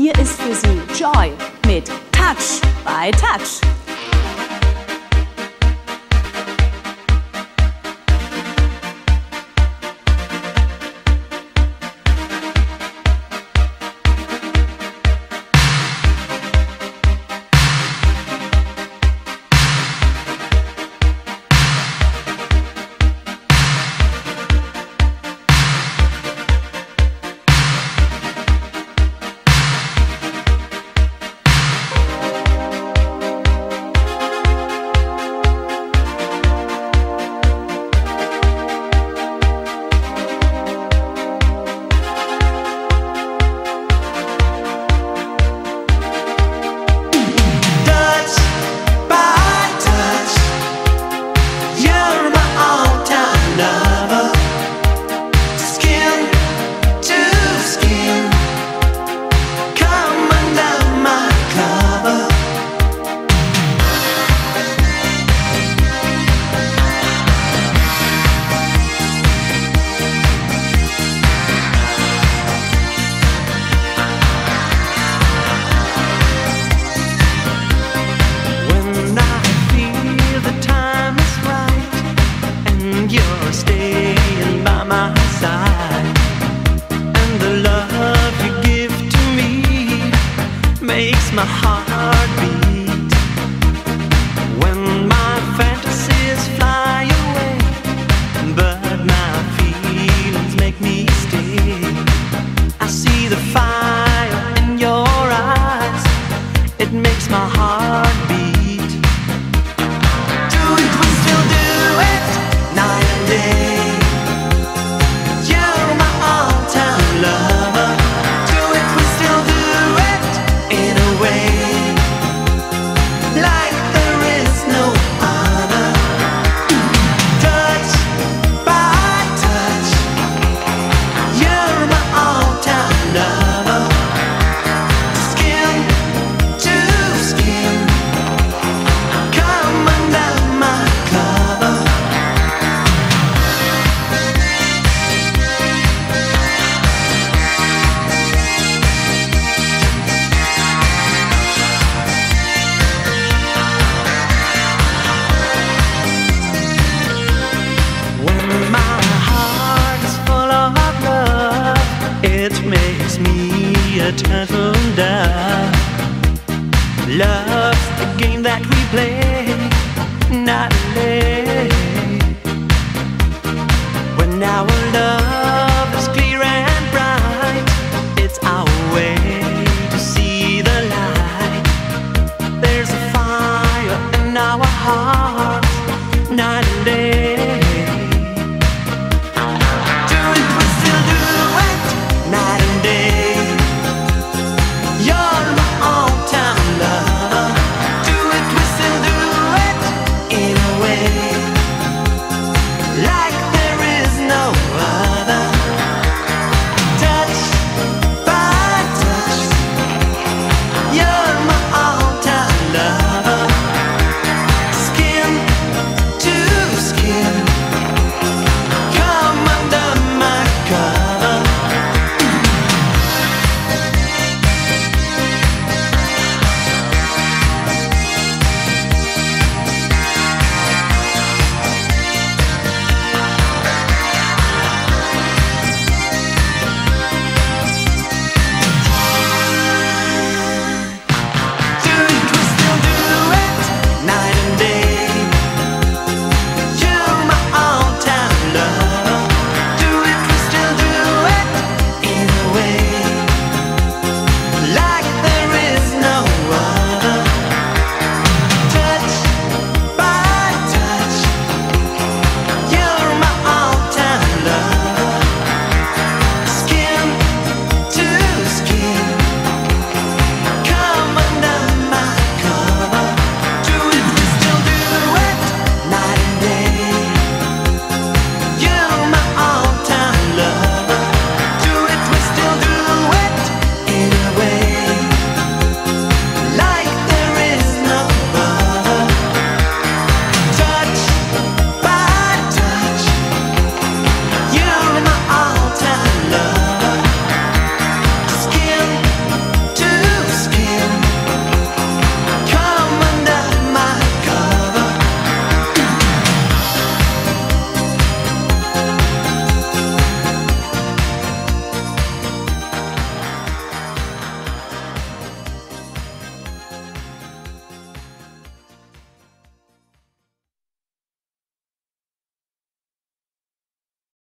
Hier ist für Sie Joy mit Touch by Touch. My heart beat when my fantasies fly away, but my feelings make me stay. I see the fire in your eyes, it makes my heart beat. Do it, we still do it, night and day. You're my all-time lover. Do it, we still do it in a way like there is no other. Touch by touch, you're my all-time lover. Skin to skin, come under my cover. When my heart is full of love, it makes me a turtle dove. Love's the game that we play nightly. When our love